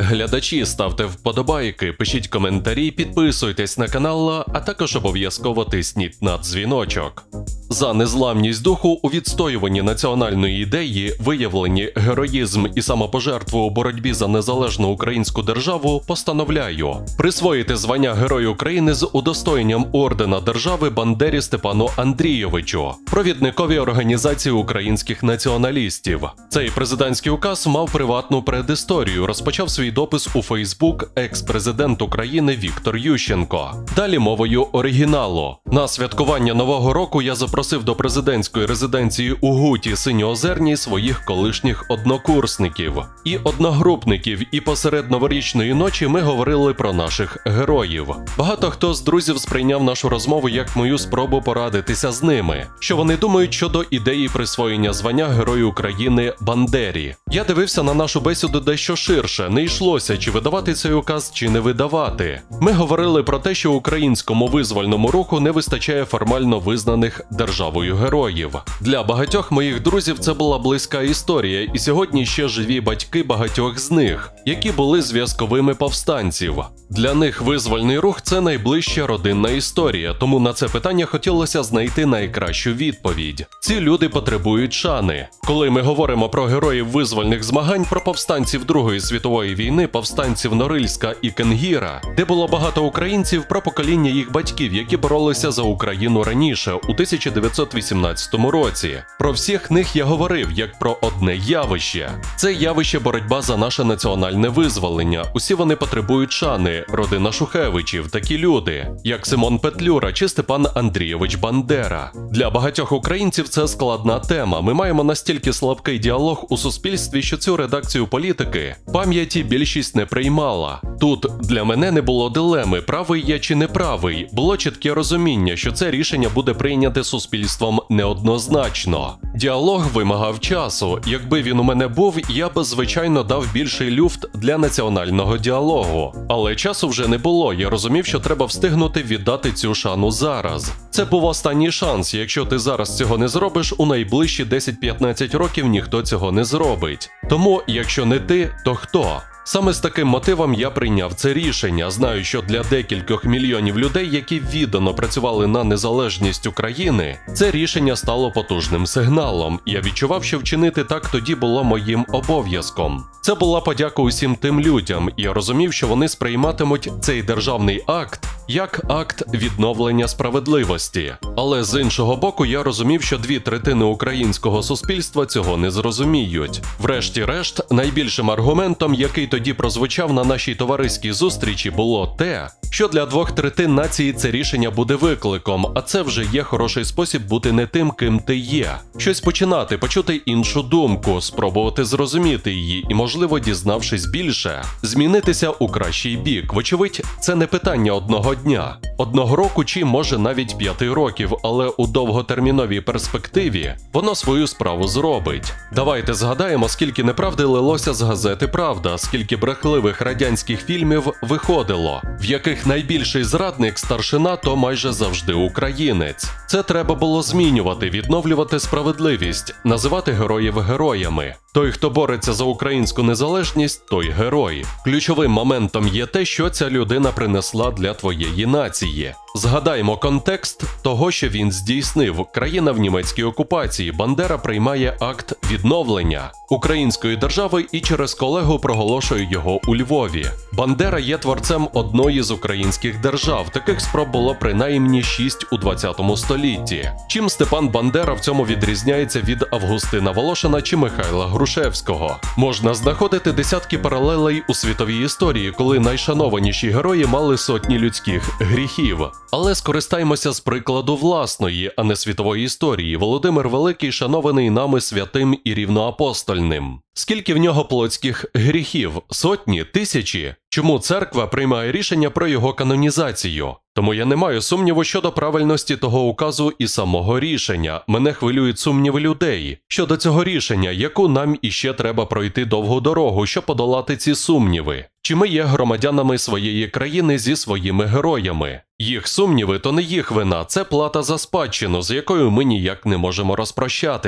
Глядачі, ставте вподобайки, пишіть коментарі, підписуйтесь на канал, а також обов'язково тисніть на дзвіночок. За незламність духу у відстоюванні національної ідеї, виявленні героїзм і самопожертву у боротьбі за незалежну українську державу постановляю присвоїти звання Герой України з удостоєнням ордена держави Бандері Степану Андрійовичу, провідникові організації українських націоналістів. Цей президентський указ мав приватну предісторію, розпочав свій допис у Фейсбук екс-президент України Віктор Ющенко. Далі мовою оригіналу. На святкування Нового року я запросив до президентської резиденції у Гуті Синьоозерній своїх колишніх однокурсників і одногрупників, і посеред новорічної ночі ми говорили про наших героїв. Багато хто з друзів сприйняв нашу розмову як мою спробу порадитися з ними, що вони думають щодо ідеї присвоєння звання Герою України Бандері. Я дивився на нашу бесіду дещо ширше, не йшлося, чи видавати цей указ, чи не видавати. Ми говорили про те, що українському визвольному руху не вистачає формально визнаних державою героїв. Для багатьох моїх друзів це була близька історія, і сьогодні ще живі батьки багатьох з них, які були зв'язковими повстанців. Для них визвольний рух – це найближча родинна історія, тому на це питання хотілося знайти найкращу відповідь. Ці люди потребують шани. Коли ми говоримо про героїв визвольних змагань, про повстанців Другої світової війни, повстанців Норильська і Кенгіра, де було багато українців, про покоління їх батьків, які боролися за Україну раніше, у 1918 році. Про всіх них я говорив як про одне явище. Це явище боротьба за наше національне визволення. Усі вони потребують шани. Родина Шухевичів, такі люди, як Симон Петлюра чи Степан Андрійович Бандера. Для багатьох українців це складна тема. Ми маємо настільки слабкий діалог у суспільстві, що цю редакцію політики пам'яті більшість не приймала. Тут для мене не було дилеми, правий я чи не правий. Було чітке розуміння, що це рішення буде прийняте суспільством неоднозначно. Діалог вимагав часу. Якби він у мене був, я б, звичайно, дав більший люфт для національного діалогу. Але часу вже не було, я розумів, що треба встигнути віддати цю шану зараз. Це був останній шанс, якщо ти зараз цього не зробиш, у найближчі 10-15 років ніхто цього не зробить. Тому, якщо не ти, то хто? Саме з таким мотивом я прийняв це рішення. Знаю, що для декількох мільйонів людей, які віддано працювали на незалежність України, це рішення стало потужним сигналом. Я відчував, що вчинити так тоді було моїм обов'язком. Це була подяка усім тим людям. Я розумів, що вони сприйматимуть цей державний акт як акт відновлення справедливості. Але з іншого боку, я розумів, що 2/3 українського суспільства цього не зрозуміють. Врешті-решт, найбільшим аргументом, який тоді прозвучав на нашій товариській зустрічі, було те, що для 2/3 нації це рішення буде викликом, а це вже є хороший спосіб бути не тим, ким ти є. Щось починати, почути іншу думку, спробувати зрозуміти її і, можливо, дізнавшись більше, змінитися у кращий бік. Вочевидь, це не питання одного дня, одного року чи, може, навіть 5 років, але у довготерміновій перспективі воно свою справу зробить. Давайте згадаємо, скільки неправди лилося з газети «Правда», скільки брехливих радянських фільмів виходило, в яких найбільший зрадник старшина то майже завжди українець. Це треба було змінювати, відновлювати справедливість, називати героїв героями. Той, хто бореться за українську незалежність, той герой. Ключовим моментом є те, що ця людина принесла для твоєї нації. Згадаймо контекст того, що він здійснив. Країна в німецькій окупації. Бандера приймає акт відновлення української держави і через колегу проголошує його у Львові. Бандера є творцем одної з українських держав. Таких спроб було принаймні 6 у 20 столітті. Чим Степан Бандера в цьому відрізняється від Августина Волошина чи Михайла Грушевського? Можна знаходити десятки паралелей у світовій історії, коли найшанованіші герої мали сотні людських гріхів. Але скористаймося з прикладу власної, а не світової історії. Володимир Великий шанований нами святим і рівноапостольним. Скільки в нього плотських гріхів? Сотні? Тисячі? Чому церква приймає рішення про його канонізацію? Тому я не маю сумніву щодо правильності того указу і самого рішення. Мене хвилюють сумніви людей щодо цього рішення, яку нам іще треба пройти довгу дорогу, щоб подолати ці сумніви. Чи ми є громадянами своєї країни зі своїми героями? Їх сумніви – то не їх вина, це плата за спадщину, з якою ми ніяк не можемо розпрощатися.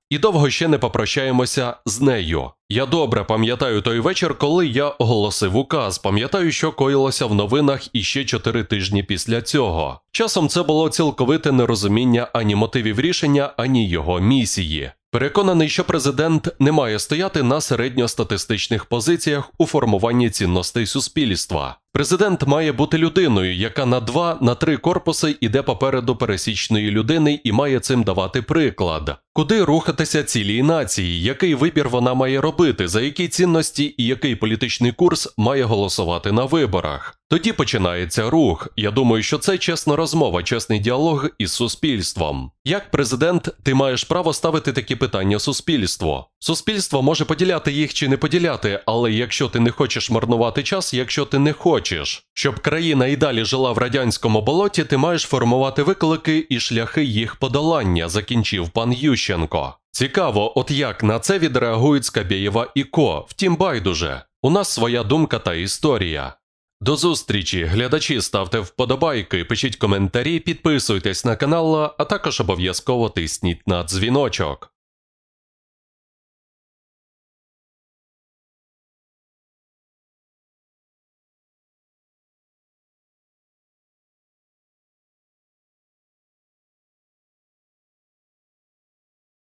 І довго ще не попрощаємося з нею. Я добре пам'ятаю той вечір, коли я оголосив указ. Пам'ятаю, що коїлося в новинах іще 4 тижні після цього. Часом це було цілковите нерозуміння ані мотивів рішення, ані його місії. Переконаний, що президент не має стояти на середньостатистичних позиціях у формуванні цінностей суспільства. Президент має бути людиною, яка на 2-3 корпуси йде попереду пересічної людини і має цим давати приклад. Куди рухатися цілій нації, який вибір вона має робити, за які цінності і який політичний курс має голосувати на виборах. Тоді починається рух. Я думаю, що це чесна розмова, чесний діалог із суспільством. Як президент, ти маєш право ставити такі питання суспільству. Суспільство може поділяти їх чи не поділяти, але якщо ти не хочеш марнувати час, якщо ти не хочеш, щоб країна і далі жила в радянському болоті, ти маєш формувати виклики і шляхи їх подолання, закінчив пан Ющенко. Цікаво, от як на це відреагують Скабєєва і Ко. Втім, байдуже. У нас своя думка та історія. До зустрічі, глядачі, ставте вподобайки, пишіть коментарі, підписуйтесь на канал, а також обов'язково тисніть на дзвіночок.